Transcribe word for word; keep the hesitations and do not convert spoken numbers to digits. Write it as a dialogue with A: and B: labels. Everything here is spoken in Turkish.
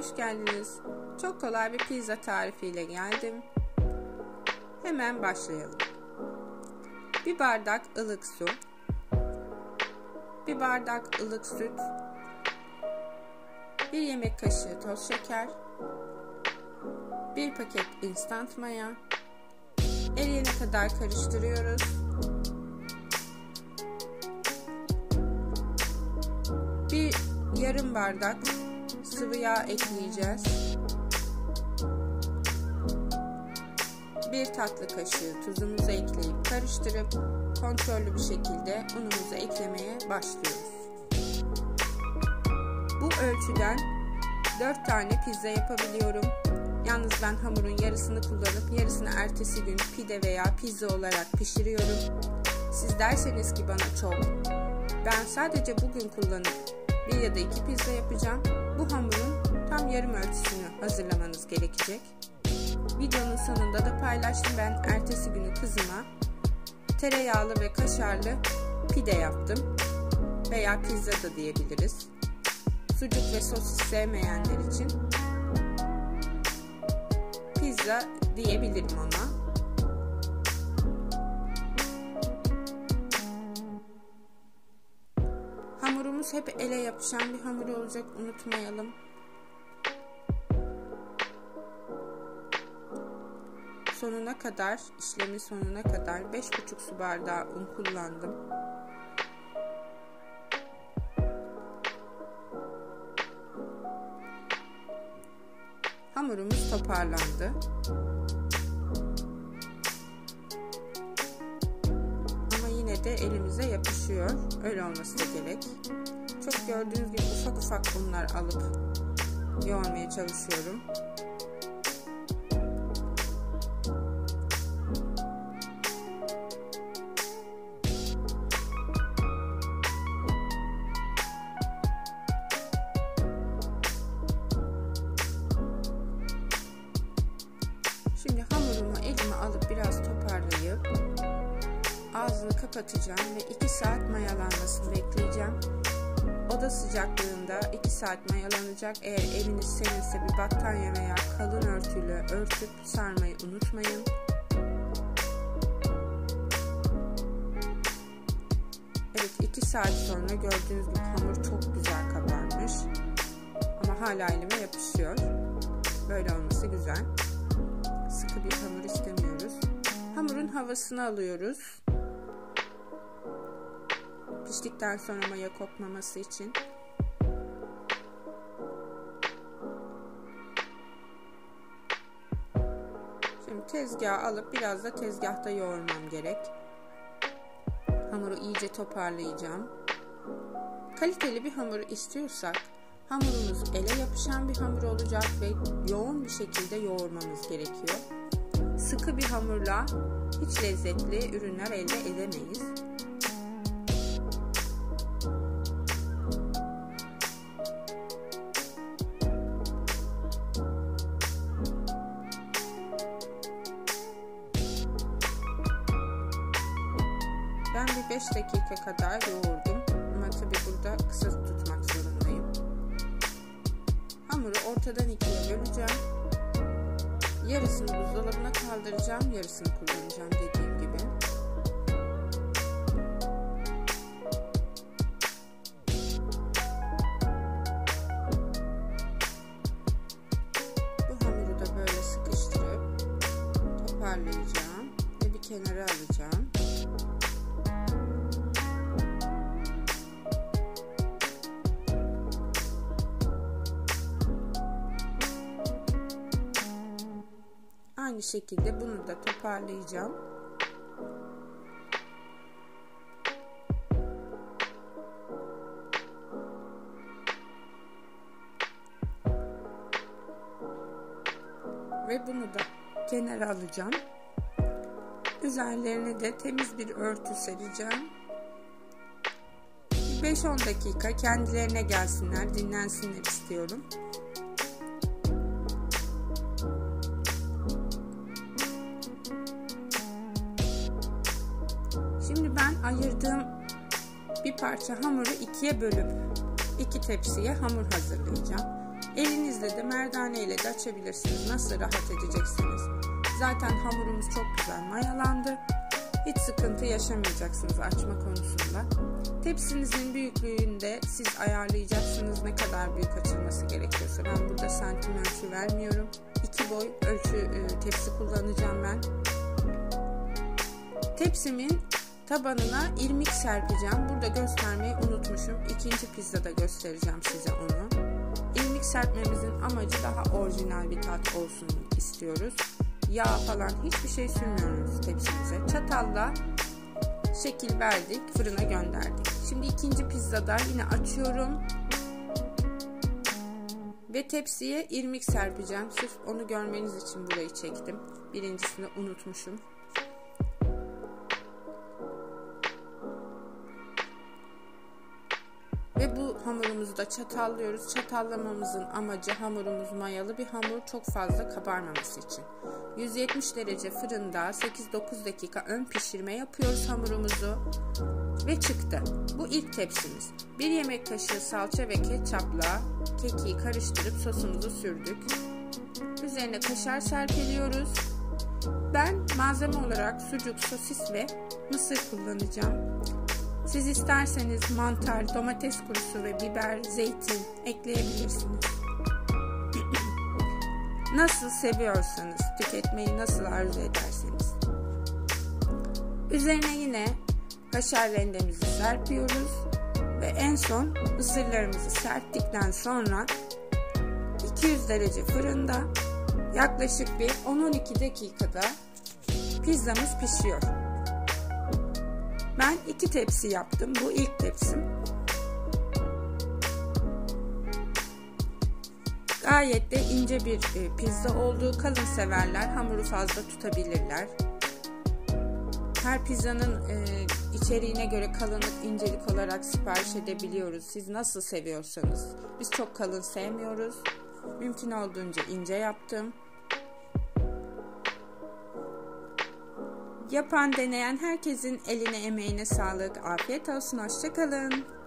A: hoş geldiniz. Çok kolay bir pizza tarifiyle geldim. Hemen başlayalım. Bir bardak ılık su, bir bardak ılık süt, bir yemek kaşığı toz şeker, bir paket instant maya, eriyene kadar karıştırıyoruz. Bir yarım bardak sıvı yağ ekleyeceğiz. Bir tatlı kaşığı tuzumuzu ekleyip karıştırıp kontrollü bir şekilde unumuzu eklemeye başlıyoruz. Bu ölçüden dört tane pizza yapabiliyorum. Yalnız ben hamurun yarısını kullanıp yarısını ertesi gün pide veya pizza olarak pişiriyorum. Siz derseniz ki bana çok, ben sadece bugün kullanıp bir ya da iki pizza yapacağım. Bu hamurun tam yarım ölçüsünü hazırlamanız gerekecek. Videonun sonunda da paylaştım, ben ertesi günü kızıma tereyağlı ve kaşarlı pide yaptım. Veya pizza da diyebiliriz. Sucuk ve sosis sevmeyenler için pizza diyebilirim ona. Hamurumuz hep ele yapışan bir hamur olacak, unutmayalım. Sonuna kadar, işlemin sonuna kadar beş buçuk su bardağı un kullandım. Hamurumuz toparlandı. Ama yine de elimize yapışıyor. Öyle olması da gerek. Çok gördüğünüz gibi ufak ufak unlar alıp yoğurmaya çalışıyorum. Şimdi hamurumu elime alıp biraz toparlayıp ağzını kapatacağım ve iki saat mayalanmasını bekleyeceğim. Oda sıcaklığında iki saat mayalanacak. Eğer eviniz serinse bir battaniye veya kalın örtüyle örtüp sarmayı unutmayın. Evet, iki saat sonra gördüğünüz gibi hamur çok güzel kabarmış. Ama hala elime yapışıyor. Böyle olması güzel. Sıkı bir hamur istemiyoruz. Hamurun havasını alıyoruz. Piştikten sonra maya kopmaması için. Şimdi tezgaha alıp biraz da tezgahta yoğurmam gerek. Hamuru iyice toparlayacağım. Kaliteli bir hamur istiyorsak hamurumuz ele yapışan bir hamur olacak ve yoğun bir şekilde yoğurmamız gerekiyor. Sıkı bir hamurla hiç lezzetli ürünler elde edemeyiz. Ben bir beş dakika kadar yoğurdum ama tabi burada kısa tutmak zorundayım. Hamuru ortadan ikiye böleceğim. Yarısını buzdolabına kaldıracağım, yarısını kullanacağım dediğim gibi. Bu hamuru da böyle sıkıştırıp toparlayacağım ve bir kenara alacağım. Aynı şekilde bunu da toparlayacağım. Ve bunu da kenara alacağım. Üzerlerine de temiz bir örtü sereceğim. beş on dakika kendilerine gelsinler, dinlensinler istiyorum. Şimdi ben ayırdığım bir parça hamuru ikiye bölüp iki tepsiye hamur hazırlayacağım. Elinizle de merdane ile de açabilirsiniz. Nasıl rahat edeceksiniz. Zaten hamurumuz çok güzel mayalandı. Hiç sıkıntı yaşamayacaksınız açma konusunda. Tepsinizin büyüklüğünde siz ayarlayacaksınız ne kadar büyük açılması gerekiyorsa. Ben burada santim ölçü vermiyorum. İki boy ölçü e, tepsi kullanacağım ben. Tepsimin tabanına irmik serpeceğim. Burada göstermeyi unutmuşum. İkinci pizzada göstereceğim size onu. İrmik serpmemizin amacı daha orijinal bir tat olsun istiyoruz. Yağ falan hiçbir şey sürmüyoruz tepsimize. Çatalla şekil verdik, fırına gönderdik. Şimdi ikinci pizzada yine açıyorum. Ve tepsiye irmik serpeceğim. Sırf onu görmeniz için burayı çektim. Birincisini unutmuşum. Ve bu hamurumuzu da çatallıyoruz. Çatallamamızın amacı hamurumuz mayalı bir hamur, çok fazla kabarmaması için. yüz yetmiş derece fırında sekiz dokuz dakika ön pişirme yapıyoruz hamurumuzu. Ve çıktı. Bu ilk tepsimiz. bir yemek kaşığı salça ve ketçapla kekiği karıştırıp sosumuzu sürdük. Üzerine kaşar serpiliyoruz. Ben malzeme olarak sucuk, sosis ve mısır kullanacağım. Siz isterseniz mantar, domates kurusu ve biber, zeytin ekleyebilirsiniz. Nasıl seviyorsanız, tüketmeyi nasıl arzu ederseniz. Üzerine yine kaşar rendemizi serpiyoruz ve en son mısırlarımızı serptikten sonra iki yüz derece fırında yaklaşık bir on on iki dakikada pizzamız pişiyor. Ben iki tepsi yaptım. Bu ilk tepsim. Gayet de ince bir pizza oldu. Kalın severler hamuru fazla tutabilirler. Her pizzanın içeriğine göre kalınlık, incelik olarak sipariş edebiliyoruz. Siz nasıl seviyorsanız. Biz çok kalın sevmiyoruz. Mümkün olduğunca ince yaptım. Yapan, deneyen herkesin eline emeğine sağlık. Afiyet olsun. Hoşça kalın.